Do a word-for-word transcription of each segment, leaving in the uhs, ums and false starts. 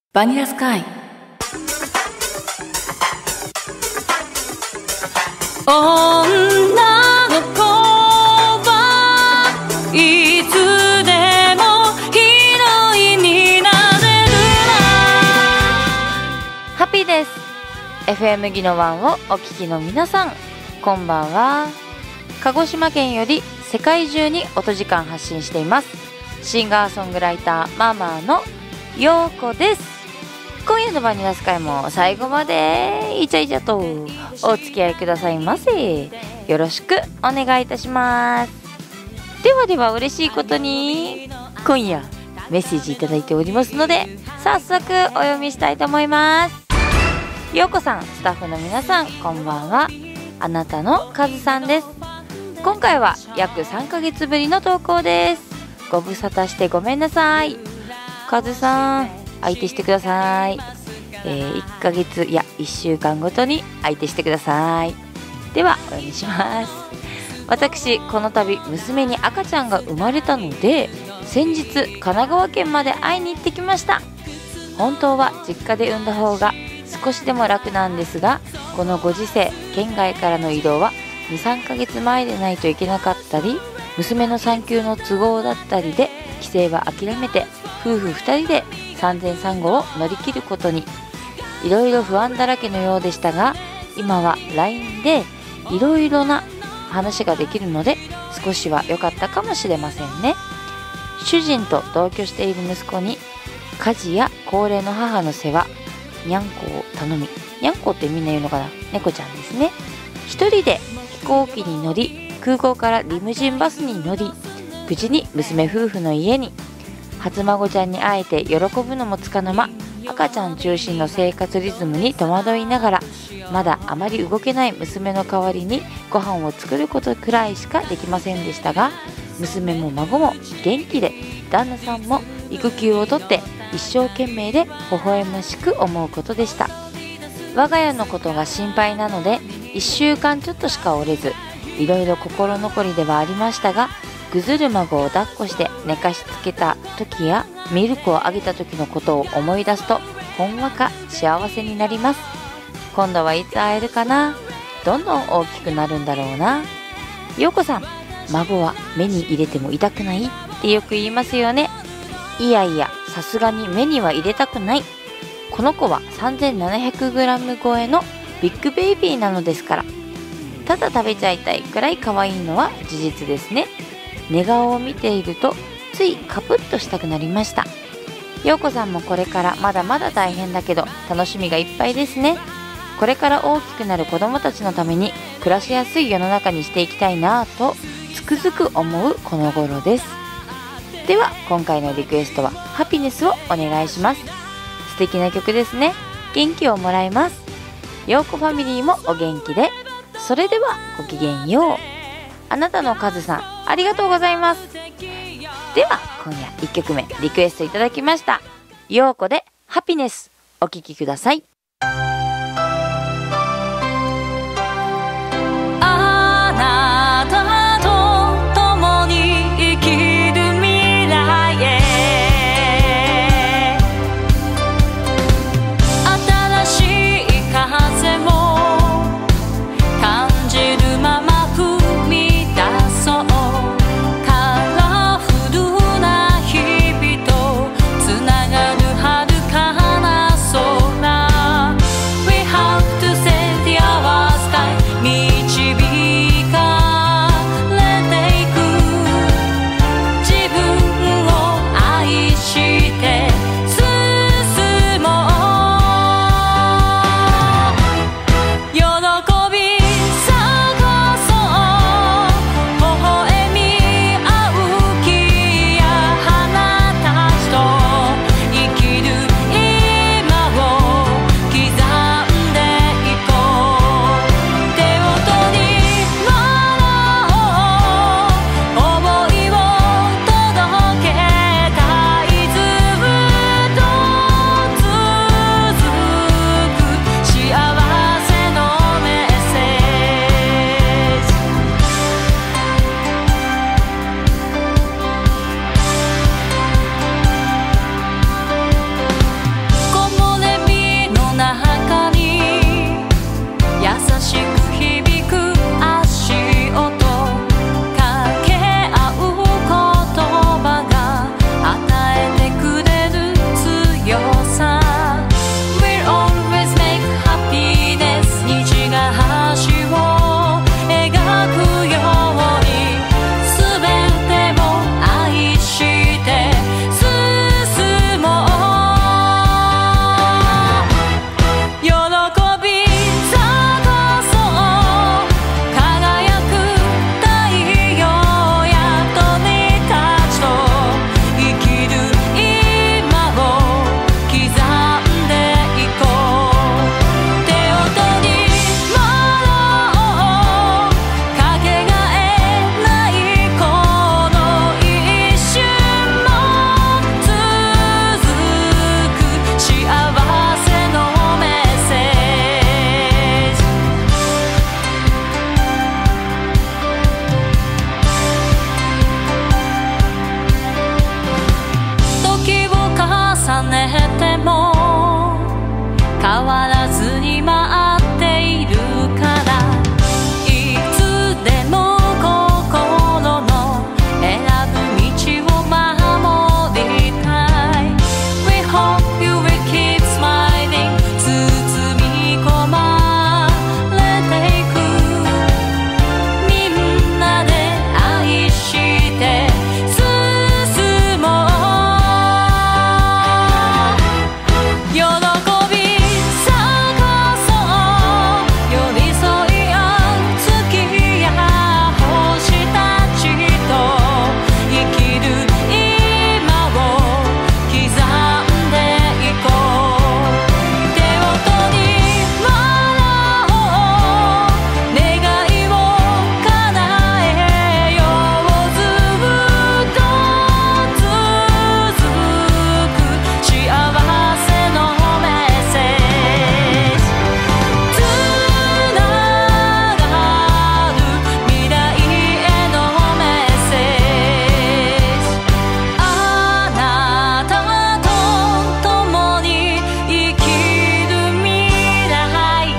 バニラスカイ。女の子はいつでもヒロインになれるな。 ハッピーです。 エフエム ギノワンをお聞きの皆さん、こんばんは。鹿児島県より世界中に音時間発信していますシンガーソングライターママのようこです。今夜のバニラスカイも最後までイチャイチャとお付き合いくださいませ。よろしくお願いいたします。ではでは、嬉しいことに今夜メッセージいただいておりますので、早速お読みしたいと思います。ようこさん、スタッフの皆さん、こんばんは。あなたのカズさんです。今回は約さんかげつぶりの投稿です。ご無沙汰してごめんなさい。カズさん、相手してください。えー、いっかげついやいっしゅうかんごとに相手してください。ではお読みします。私、この度娘に赤ちゃんが生まれたので、先日神奈川県まで会いに行ってきました。本当は実家で産んだ方が少しでも楽なんですが、このご時世、県外からの移動はにさんかげつまえでないといけなかったり、娘の産休の都合だったりで帰省は諦めて、夫婦ふたりで産前産後を乗り切ることに。いろいろ不安だらけのようでしたが、今は ライン でいろいろな話ができるので少しは良かったかもしれませんね。主人と同居している息子に家事や高齢の母の世話、にゃんこを頼み、にゃんこってみんな言うのかな、猫ちゃんですね。一人で飛行機に乗り、空港からリムジンバスに乗り、無事に娘夫婦の家に。初孫ちゃんに会えて喜ぶのもつかの間、赤ちゃん中心の生活リズムに戸惑いながら、まだあまり動けない娘の代わりにご飯を作ることくらいしかできませんでしたが、娘も孫も元気で、旦那さんも育休を取って一生懸命で微笑ましく思うことでした。我が家のことが心配なのでいっしゅうかんちょっとしかおれず、いろいろ心残りではありましたが、ぐずる孫を抱っこして寝かしつけた時やミルクをあげた時のことを思い出すと、ほんわか幸せになります。今度はいつ会えるかな。どんどん大きくなるんだろうな。ようこさん、孫は目に入れても痛くないってよく言いますよね。いやいや、さすがに目には入れたくない。この子は さんぜんななひゃくグラム 超えのビッグベイビーなのですから。ただ食べちゃいたいくらい可愛いのは事実ですね。寝顔を見ているとついカプッとしたくなりました。ようこさんもこれからまだまだ大変だけど楽しみがいっぱいですね。これから大きくなる子供たちのために暮らしやすい世の中にしていきたいなぁとつくづく思うこの頃です。では今回のリクエストはハピネスをお願いします。素敵な曲ですね。元気をもらえます。ようこファミリーもお元気で。それではごきげんよう。あなたのカズさん、ありがとうございます。では今夜いっきょくめリクエストいただきました。ようこでハピネス、お聴きください。 あなたと共に生きる未来へ、新しい風を感じるまま踏み出そう。カラフルな日々とつながる遥かな空、 重ねても変わらずに待っているからいつでも心の選ぶ道を守りたい We hope you will keep smiling 包み込まれていくみんなで愛して進もう喜び探そう寄り添い合う月や星たちと生きる今を刻んでいこう手を取り笑おう願いを叶えようずっと続く幸せのメッセージつながる未来へのメッセージあなたと共に生きる未来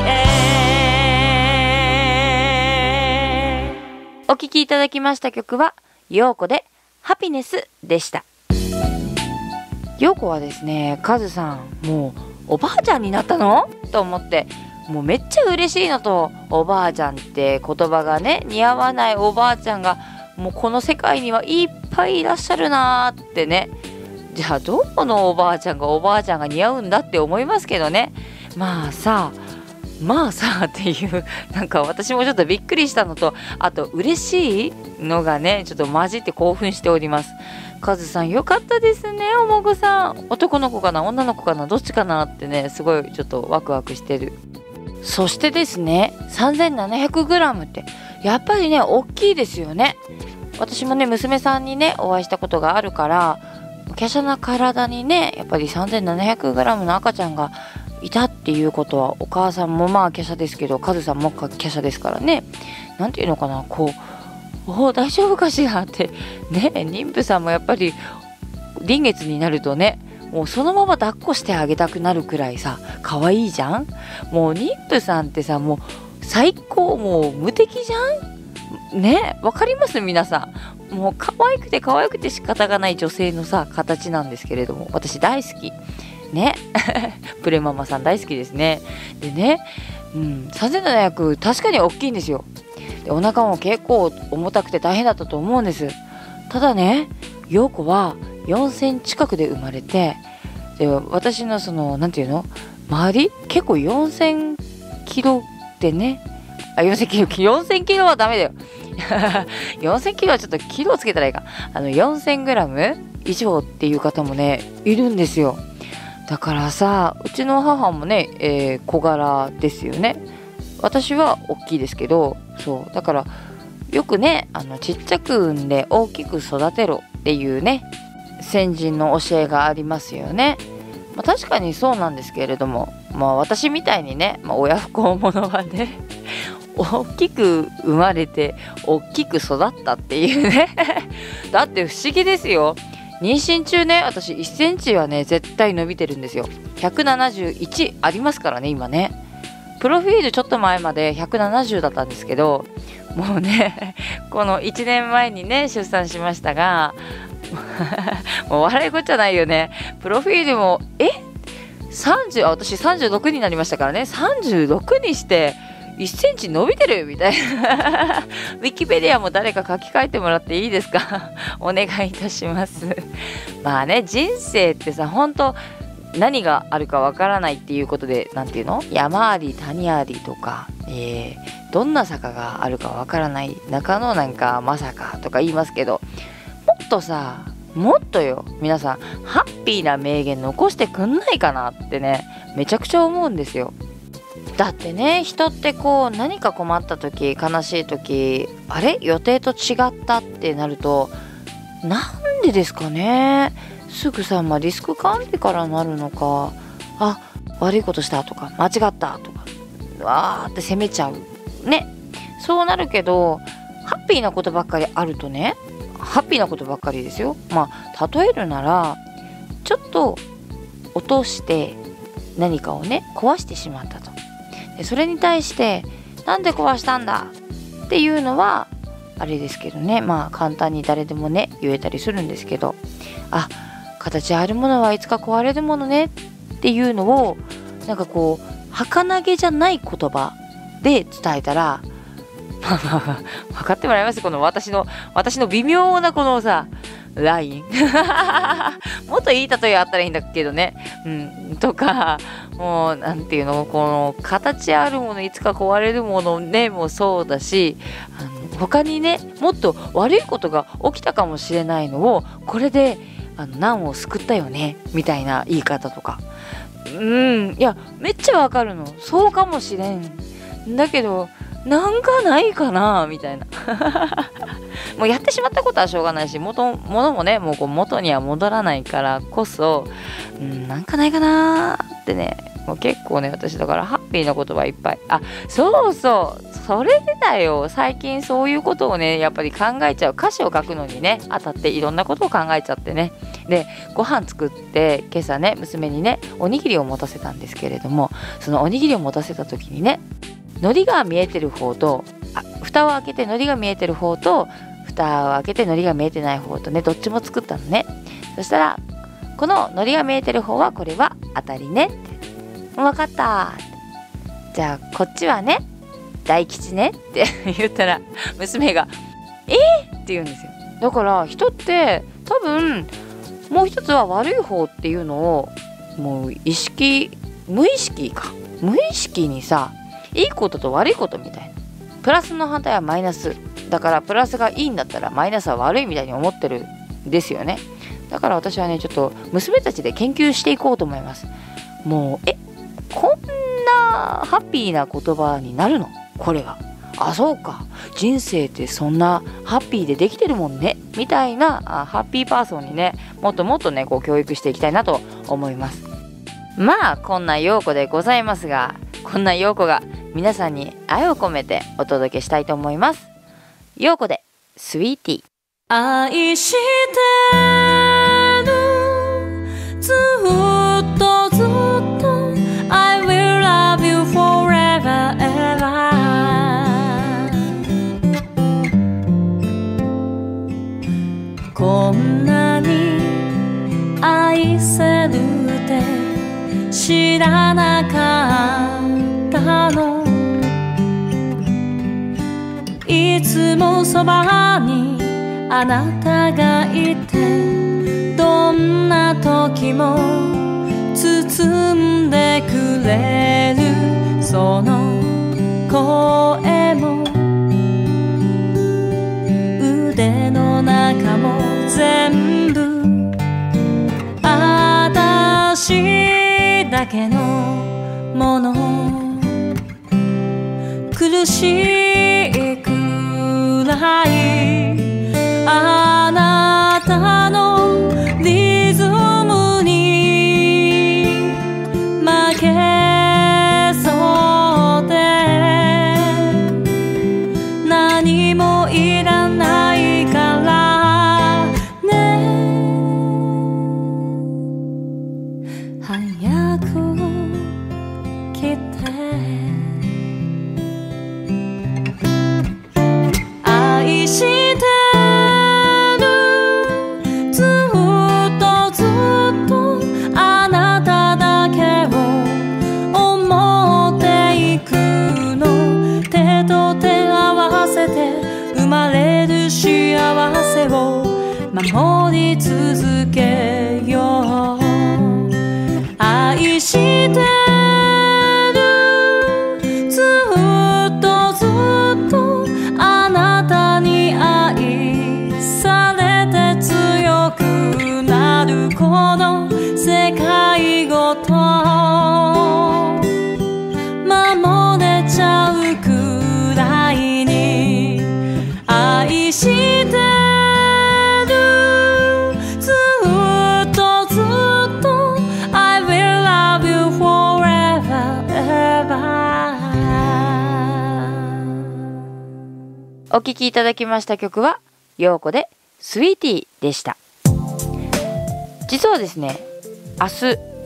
へ。 お聴きいただきました曲は陽子でハピネスでした。陽子はですね、カズさんもうおばあちゃんになったのと思って、もうめっちゃ嬉しいのと、おばあちゃんって言葉がね似合わないおばあちゃんがもうこの世界にはいっぱいいらっしゃるなーってね。じゃあどこのおばあちゃんがおばあちゃんが似合うんだって思いますけどね。まあさまあさっていうなんか私もちょっとびっくりしたのと、あと嬉しいのがねちょっと混じって興奮しております。カズさんよかったですね。お孫さん男の子かな女の子かなどっちかなってねすごいちょっとワクワクしてる。そしてですね さんぜんななひゃくグラム ってやっぱりね大きいですよね。私もね娘さんにねお会いしたことがあるから、華奢な体にねやっぱり さんぜんななひゃくグラム の赤ちゃんがいたっていうことは、お母さんもまあ華奢ですけどカズさんも華奢ですからね、なんていうのかな、こうお大丈夫かしらってね。妊婦さんもやっぱり臨月になるとねもうそのまま抱っこしてあげたくなるくらいさ可愛いじゃん。もう妊婦さんってさもう最高、もう無敵じゃんね。わかります皆さん。もう可愛くて可愛くて仕方がない女性のさ形なんですけれども、私大好きねプレママさん大好きですね。でね、うん、さんぜんななひゃく確かに大きいんですよ。でお腹も結構重たくて大変だったと思うんです。ただね陽子はよんせん近くで生まれて、で私のそのなんていうの周り結構よんせんキロでね、あよんせんキロよんせんキロはダメだよよんせんキロはちょっとキロつけたらいいか、あのよんせんグラム以上っていう方もねいるんですよ。だからさうちの母もね、えー、小柄ですよね。私は大きいですけど、そうだからよくねあのちっちゃく産んで大きく育てろっていうね先人の教えがありますよね。まあ、確かにそうなんですけれども、まあ私みたいにね、まあ、親不孝者はね大きく生まれて大きく育ったっていうねだって不思議ですよ。妊娠中ね私いっセンチはね絶対伸びてるんですよ。ひゃくななじゅういちありますからね今ね。プロフィールちょっと前までひゃくななじゅうだったんですけど、もうねこのいちねんまえにね出産しましたがもう笑いこっちゃないよね。プロフィールもえさんじゅうあ私さんじゅうろくになりましたからね、さんじゅうろくにしていっセンチ伸びてるみたいなウィキペディアも誰か書き換えてもらっていいですかお願いいたしますまあね人生ってさ本当何があるかわからないっていうことで、なんていうの山あり谷ありとか、えー、どんな坂があるかわからない中のなんかまさかとか言いますけど、もっとさもっとよ皆さんハッピーな名言残してくんないかなってねめちゃくちゃ思うんですよ。だってね人ってこう何か困った時悲しい時あれ予定と違ったってなるとなんでですかね。すぐさまリスク管理からなるのか、あ悪いことしたとか間違ったとかわーって責めちゃうね。そうなるけどハッピーなことばっかりあるとね、ハッピーなことばっかりですよ。まあ例えるならちょっと落として何かをね壊してしまったと。でそれに対してなんで壊したんだっていうのはあれですけどね、まあ簡単に誰でもね言えたりするんですけど、あ、形あるものはいつか壊れるものねっていうのをなんかこう儚げじゃない言葉で伝えたらまあまあ分かってもらいます。この私の私の微妙なこのさラインもっといい例えあったらいいんだけどね、うんとか、もうなんていうの、この形あるものいつか壊れるものねもそうだし、あの他にねもっと悪いことが起きたかもしれないのをこれであの難を救ったよねみたいな言い方とか、うんいやめっちゃわかるの、そうかもしれんだけどなんかないかなみたいなもうやってしまったことはしょうがないし、元物もねもうこう元には戻らないからこそ、うん、なんかないかなってね、もう結構ね私だからハッピーな言葉いっぱい、あそうそうそれでだよ、最近そういうことをねやっぱり考えちゃう。歌詞を書くのにねあたっていろんなことを考えちゃってね、でご飯作って今朝ね娘にねおにぎりを持たせたんですけれども、そのおにぎりを持たせた時にね海苔が見えてる方と、あ蓋を開けて海苔が見えてる方と蓋を開けて海苔が見えてない方とねどっちも作ったのね。そしたらこの海苔が見えてる方はこれは当たりねって、分かったじゃあこっちはね大吉ねって言ったら娘がえー、って言うんですよ。だから人って多分もう一つは悪い方っていうのをもう意識無意識か無意識にさ、いいことと悪いことみたいな、プラスの反対はマイナスだからプラスがいいんだったらマイナスは悪いみたいに思ってるんですよね。だから私はねちょっと娘たちで研究していこうと思います。もうえこんなハッピーな言葉になるのこれが、あそうか人生ってそんなハッピーでできてるもんねみたいなあハッピーパーソンにねもっともっとねこう教育していきたいなと思います。まあこんな陽子でございますが、こんな陽子が皆さんに愛を込めてお届けしたいと思います。陽子でスイーティー。 愛してるずっとずっと I will love you forever ever こんなに愛せるって知らなかったの、いつもそばにあなたがいてどんな時も包んでくれるその声も腕の中も全部私だけのもの、苦しいくらいあなたのリズムに負けそうで何もいらないからね、早く来て愛してるずっとずっとあなただけを思っていくの、手と手合わせて生まれる幸せを守り続けよう、愛してこの世界ごと守れちゃうくらいに愛してるずっとずっと I will love you forever ever。 お聴きいただきました曲は陽子でスイーティーでした。実はですね明日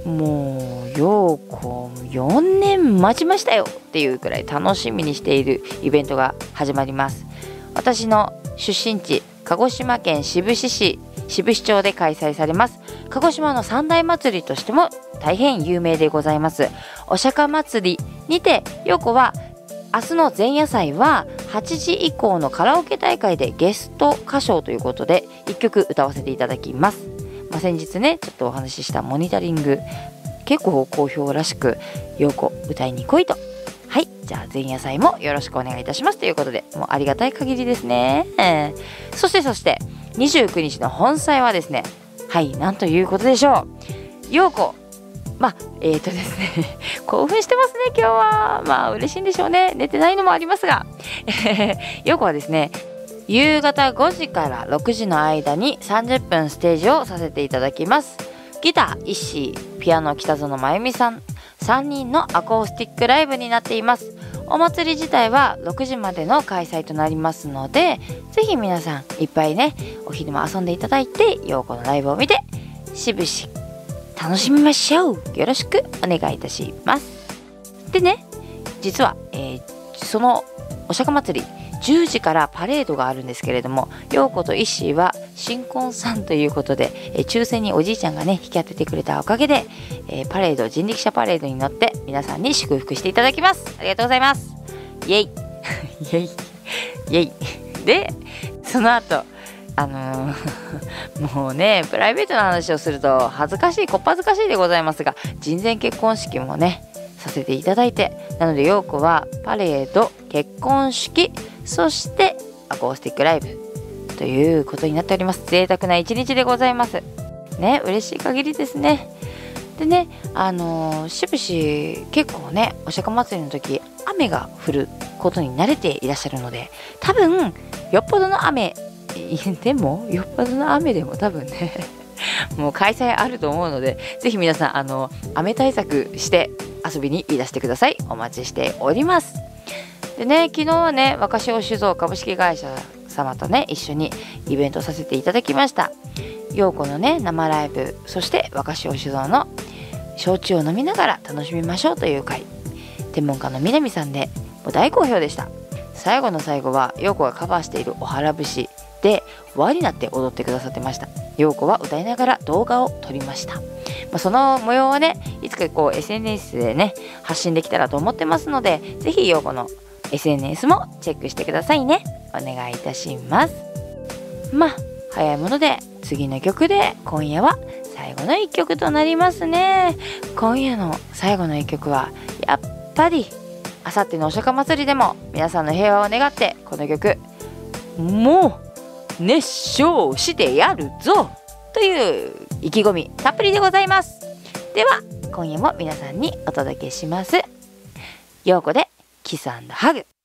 もうようこよねん待ちましたよっていうくらい楽しみにしているイベントが始まります。私の出身地鹿児島県志布志市志布志町で開催されます鹿児島の三大祭りとしても大変有名でございますお釈迦祭りにて、陽子は明日の前夜祭ははちじ以降のカラオケ大会でゲスト歌唱ということでいっきょく歌わせていただきます。まあ、先日ねちょっとお話ししたモニタリング結構好評らしく、陽子歌いに来いと。はい、じゃあ前夜祭もよろしくお願いいたしますということで、もうありがたい限りですね。えー、そしてそしてにじゅうくにちの本祭はですね、はいなんということでしょう。陽子まあえーとですね興奮してますね今日は。まあ嬉しいんでしょうね、寝てないのもありますが陽子はですね夕方ごじからろくじの間にさんじゅっぷんステージをさせていただきます。ギター石井、ピアノ北園真由美さん、さんにんのアコースティックライブになっています。お祭り自体はろくじまでの開催となりますので、ぜひ皆さんいっぱいねお昼も遊んでいただいて、陽子のライブを見てしぶし楽しみましょう。よろしくお願いいたします。でね、実は、えー、そのお釈迦祭りじゅうじからパレードがあるんですけれども、陽子と石井は新婚さんということで、えー、抽選におじいちゃんがね引き当ててくれたおかげで、えー、パレード人力車パレードに乗って皆さんに祝福していただきます。ありがとうございます。イエイイエイイエイで、その後あのー、もうねプライベートな話をすると恥ずかしいこっぱずかしいでございますが、人前結婚式もねさせていただいて、なので陽子はパレード、結婚式、そしてアコースティックライブということになっております。贅沢な一日でございますね。嬉しい限りですね。でね、あのー、しぶし結構ねお釈迦祭りの時雨が降ることに慣れていらっしゃるので、多分よっぽどの雨でもよっぽどの雨でも多分ねもう開催あると思うので、ぜひ皆さんあの雨対策して遊びにいらしてください。お待ちしております。でね、昨日はね若潮酒造株式会社様とね一緒にイベントさせていただきました。陽子のね生ライブ、そして若潮酒造の焼酎を飲みながら楽しみましょうという会、天文家の南さんでもう大好評でした。最後の最後は陽子がカバーしているおはら節で輪になって踊ってくださってました。陽子は歌いながら動画を撮りました。まあ、その模様はねいつかこう エスエヌエス でね発信できたらと思ってますので、ぜひ陽子の エスエヌエス もチェックしてくださいね。お願いいたします。まあ早いもので次の曲で今夜は最後のいっきょくとなりますね。今夜の最後のいっきょくはやっぱりあさってのお釈迦祭りでも皆さんの平和を願って、この曲もう熱唱してやるぞという意気込みたっぷりでございます。では今夜も皆さんにお届けします。陽子でキス&ハグ。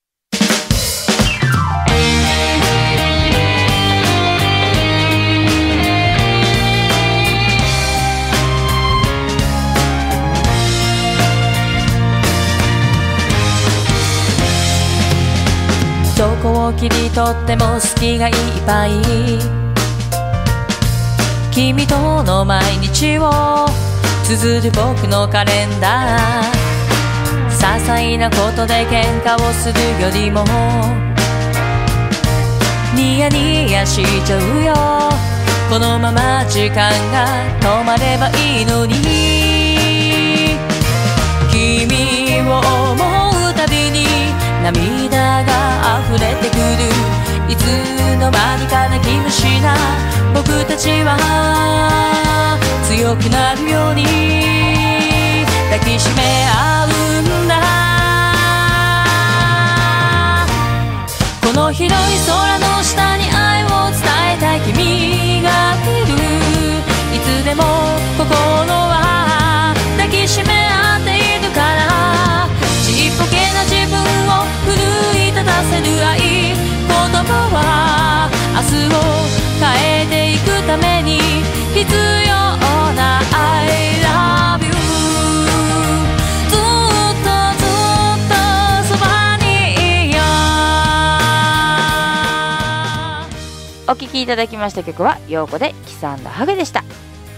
どこを切り取っても好きがいっぱい、君との毎日を綴る僕のカレンダー。些細なことで喧嘩をするよりもニヤニヤしちゃうよ。このまま時間が止まればいいのに、君を思うたびに涙が溢れてくる。いつの間にか泣き虫な僕たちは強くなるように抱きしめ合うんだ。この広い空の下に愛を伝えたい君がいる。いつでも心は抱きしめ合っているから、ちっぽけな自分を奮い立たせる愛、言葉は明日を変えていくために必要な I love you。 ずっとずっとそばにいよお聴きいただきました曲は陽子でキス&ハグでした。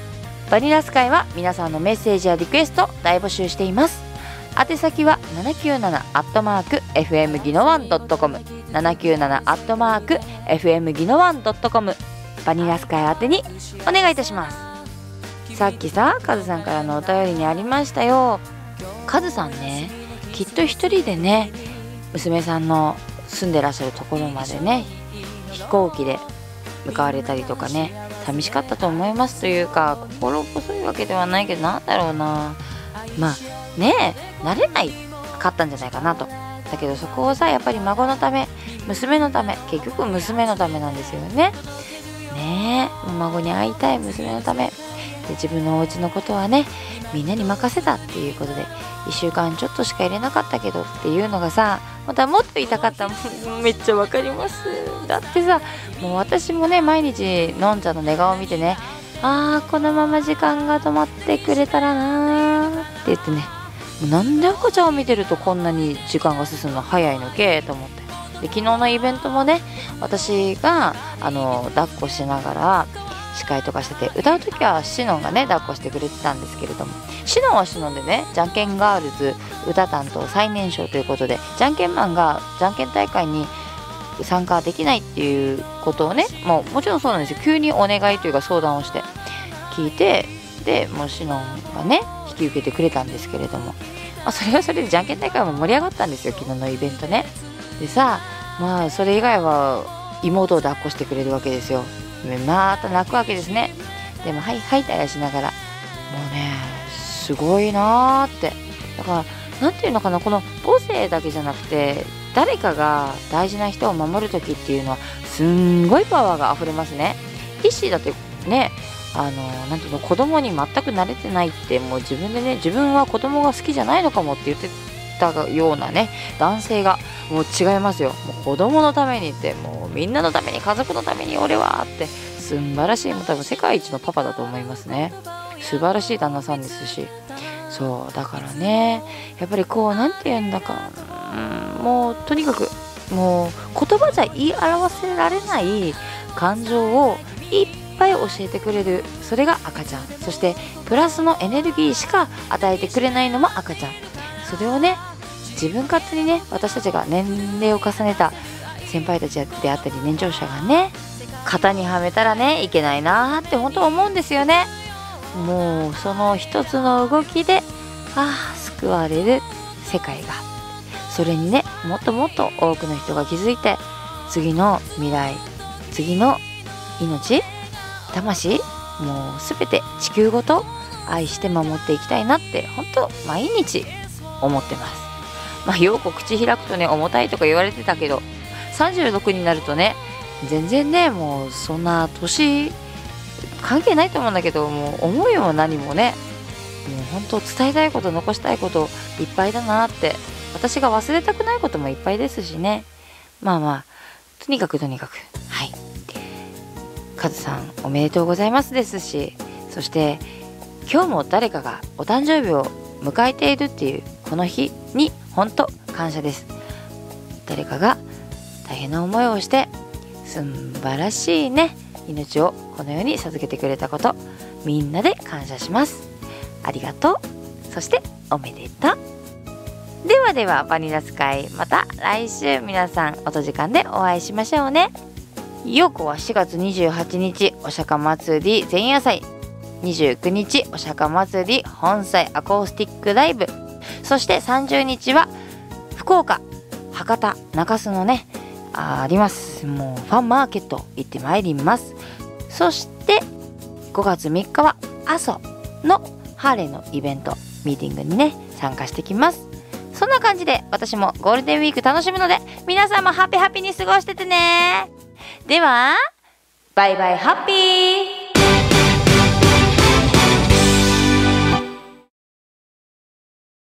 バニラスカイは皆さんのメッセージやリクエスト大募集しています。宛先はななきゅうななアットマーク エフエム ギノワン ドットコム ななきゅうななアットマーク エフエム ギノワン ドットコム バニラスカイ宛てにお願いいたします。さっきさカズさんからのお便りにありましたよ。カズさんね、きっと一人でね娘さんの住んでらっしゃるところまでね飛行機で向かわれたりとかね、寂しかったと思いますというか、心細いわけではないけど、なんだろうな、まあねえ慣れないかったんじゃないかなと。だけどそこをさやっぱり孫のため娘のため、結局娘のためなんですよね。ねえ孫に会いたい娘のためで、自分のお家のことはねみんなに任せたっていうことでいっしゅうかんちょっとしか入れなかったけどっていうのがさ、またもっと言いたかった。めっちゃわかります。だってさもう私もね毎日のんちゃんの寝顔を見てね、あーこのまま時間が止まってくれたらなーって言ってね、なんで赤ちゃんを見てるとこんなに時間が進むの早いのけと思って。で昨日のイベントもね私があの抱っこしながら司会とかしてて、歌う時はシノンがね抱っこしてくれてたんですけれども、シノンはシノンでねじゃんけんガールズ歌担当最年少ということで、じゃんけんマンがじゃんけん大会に参加できないっていうことをね、もうもちろんそうなんですよ、急にお願いというか相談をして聞いて、でもうシノンがね引き受けてくれたんですけれども、まあ、それはそれでじゃんけん大会も盛り上がったんですよ、昨日のイベントね。でさまあそれ以外は妹を抱っこしてくれるわけですよ。また泣くわけですね。でもはいはいたやしながら、もうねすごいなーって。だからなんていうのかな、この母性だけじゃなくて誰かが大事な人を守る時っていうのはすんごいパワーがあふれますね。イッシーだってね、あのなんていうの、子供に全く慣れてないって、もう自分でね自分は子供が好きじゃないのかもって言ってたようなね男性が、もう違いますよ、もう子供のためにって、もうみんなのために家族のために俺はって素晴らしい、もう多分世界一のパパだと思いますね。素晴らしい旦那さんですし、そうだからねやっぱりこうなんて言うんだか、うん、もうとにかくもう言葉じゃ言い表せられない感情をいっぱい教えてくれる、それが赤ちゃん。そしてプラスのエネルギーしか与えてくれないのも赤ちゃん。それをね自分勝手にね私たちが年齢を重ねた先輩たちであったり年長者がね型にはめたらねいけないなーって本当思うんですよね。もうその一つの動きでああ救われる世界が、それにねもっともっと多くの人が気づいて、次の未来、次の命、魂、もうすべて地球ごと愛して守っていきたいなって本当毎日思ってます。まあよく口開くとね重たいとか言われてたけど、さんじゅうろくになるとね全然ねもうそんな年関係ないと思うんだけど、もう思いも何もねもう本当伝えたいこと、残したいこといっぱいだなって、私が忘れたくないこともいっぱいですしね。まあまあとにかくとにかくはいカズさんおめでとうございますですし、そして今日も誰かがお誕生日を迎えているっていうこの日に本当感謝です。誰かが大変な思いをして素晴らしいね命をこの世に授けてくれたこと、みんなで感謝します。ありがとう、そしておめでとう。ではではバニラスカイ、また来週皆さん音時間でお会いしましょうね。ようこはしがつにじゅうはちにちお釈迦祭り前夜祭、にじゅうくにちお釈迦祭り本祭アコースティックライブ、そしてさんじゅうにちは福岡、博多、中洲のね あ, ありますもうファンマーケット行ってまいります。そしてごがつみっかは阿蘇のハーレーのイベントミーティングにね参加してきます。そんな感じで私もゴールデンウィーク楽しむので、皆さんもハッピーハッピーに過ごしててね。ではバイバイハッピー。